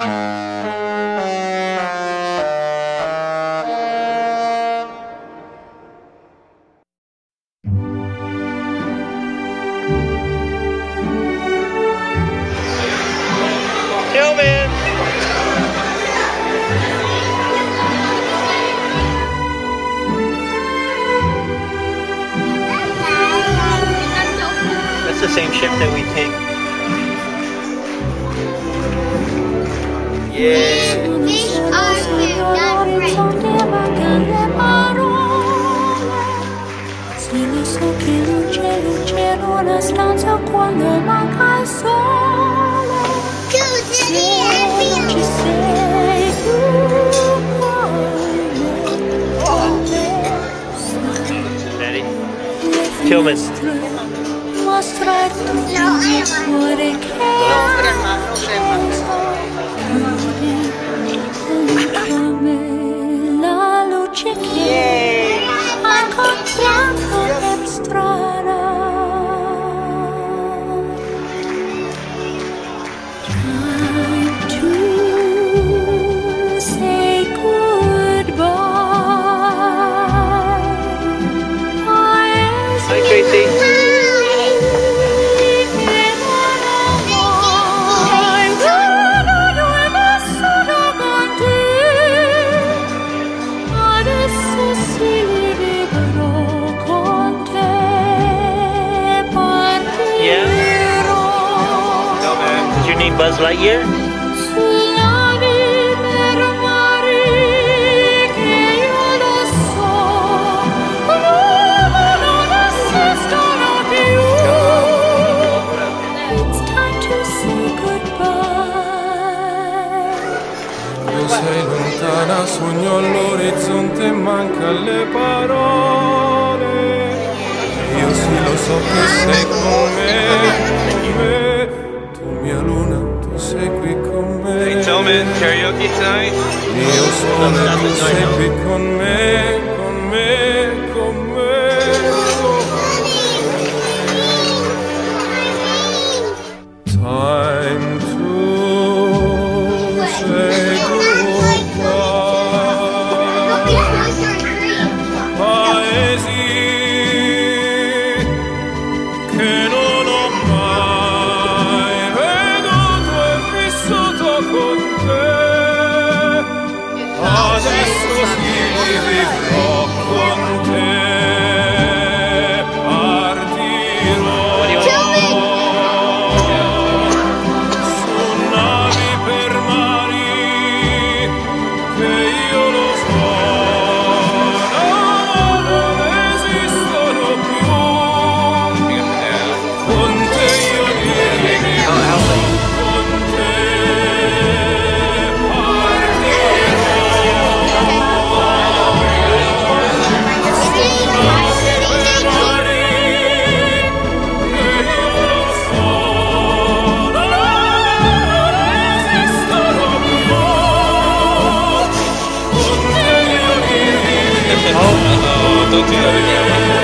Tillman! That's the same ship that we take. Yeah. Fish are food, not bread. Se so che luce una stanza quando manca il sole. Se ci sei tu Daddy? Tillman. Mostra il tuo cuore che come la luce che ha incontrato per strada. Trying to say goodbye. Hi, Tracy. Buzz Lightyear? It's time to say goodbye. Quando sei lontana sogno all'orizzonte e manca le parole. Io sì lo so che sei con me. Mia luna, tu sei qui con me. Hey Tillman, karaoke tonight? Mio sole, tu sei qui con me, con me, con me, con me. Time to say goodbye. Paesi che non ho mai con te, adesso sì vivrò con te, partirò su navi per mari che io lo so, non esistono più, con te io vivrò. Don't do that again.